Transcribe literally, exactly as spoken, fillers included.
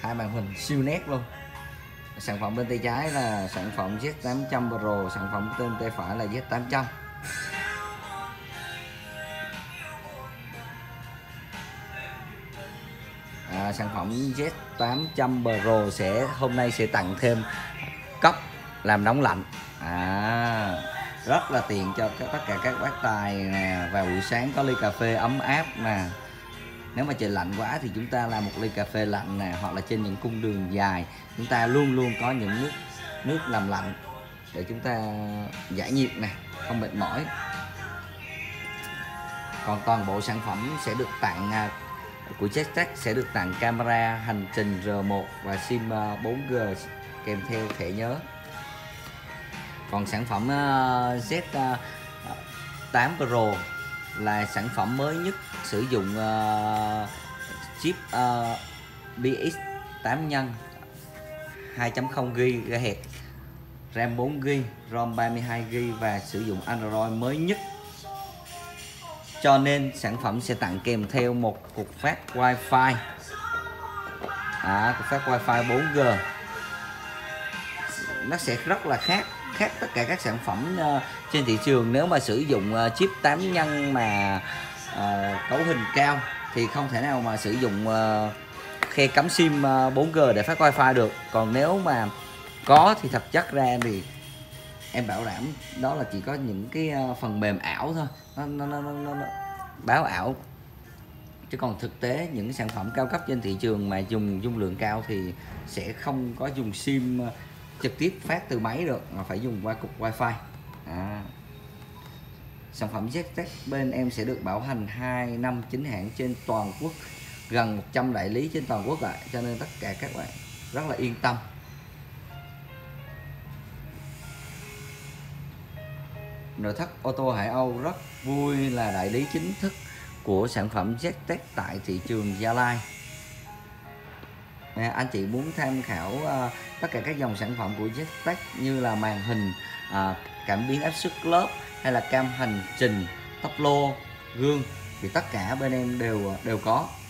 hai màn hình siêu nét luôn. Sản phẩm bên tay trái là sản phẩm Z tám trăm Pro, sản phẩm bên tay phải là Z tám trăm. À, sản phẩm Z tám trăm Pro sẽ hôm nay sẽ tặng thêm cốc làm nóng lạnh. À, rất là tiện cho tất cả các bác tài nè, vào buổi sáng có ly cà phê ấm áp nè. Nếu mà trời lạnh quá thì chúng ta làm một ly cà phê lạnh nè, hoặc là trên những cung đường dài chúng ta luôn luôn có những nước nước làm lạnh để chúng ta giải nhiệt nè, không mệt mỏi. Còn toàn bộ sản phẩm sẽ được tặng của Jesttech sẽ được tặng camera hành trình R một và sim bốn G kèm theo thẻ nhớ. Còn sản phẩm Z tám Pro là sản phẩm mới nhất, sử dụng uh, chip uh, B X tám nhân hai chấm không gigahertz, RAM bốn gi ga bai, ROM ba mươi hai gi ga bai và sử dụng Android mới nhất. Cho nên sản phẩm sẽ tặng kèm theo một cục phát Wi-Fi, à, cục phát Wi-Fi bốn G. Nó sẽ rất là khác khác tất cả các sản phẩm uh, trên thị trường. Nếu mà sử dụng uh, chip tám nhân mà uh, cấu hình cao thì không thể nào mà sử dụng uh, khe cắm sim uh, bốn G để phát Wi-Fi được. Còn nếu mà có thì thực chất ra thì em bảo đảm đó là chỉ có những cái uh, phần mềm ảo thôi, nó, nó, nó, nó, nó báo ảo, chứ còn thực tế những sản phẩm cao cấp trên thị trường mà dùng dung lượng cao thì sẽ không có dùng sim uh, trực tiếp phát từ máy được, mà phải dùng qua cục Wi-Fi. À. Sản phẩm Jesttech bên em sẽ được bảo hành hai năm chính hãng trên toàn quốc, gần một trăm đại lý trên toàn quốc ạ, cho nên tất cả các bạn rất là yên tâm. Nội thất ô tô Hải Âu rất vui là đại lý chính thức của sản phẩm Jesttech tại thị trường Gia Lai. Nè, anh chị muốn tham khảo uh, tất cả các dòng sản phẩm của Jesttech như là màn hình, uh, cảm biến áp suất lớp hay là cam hành trình, tắp lô, gương thì tất cả bên em đều đều có.